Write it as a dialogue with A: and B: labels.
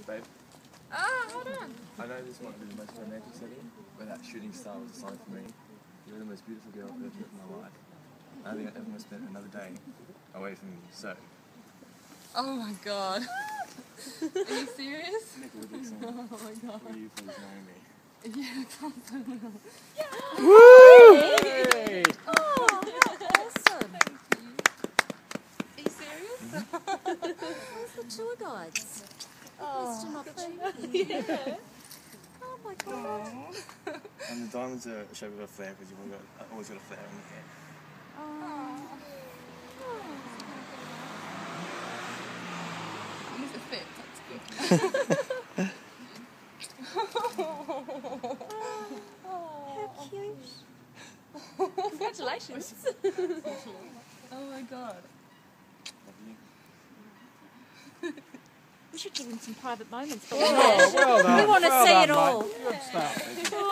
A: babe.
B: Hold on.
A: I know this might be the most romantic setting, but that shooting star was a sign for me. You're the most beautiful girl I've ever met in my life. I don't think I ever want to spend another day away from you, so...
B: Oh my god. Are you serious?
A: Nicola Dixon,
B: Oh my god.
A: will you please marry me?
B: Yeah, awesome.
C: Woo!
B: Hey. Oh, how awesome. Thank you. Are you serious?
D: Where's the tour guides?
B: Oh,
D: Missed an opportunity.
B: yeah.
D: Oh my god.
A: And the diamonds are a shape of a flare because you've always got a flare on your hair.
B: At least it fits, that's good.
D: How cute.
B: Congratulations. Oh my god.
D: We should give him some private moments. But
C: Oh, well done.
D: we want to
C: Well
D: see
C: done,
D: it all.
C: mate. Good stuff.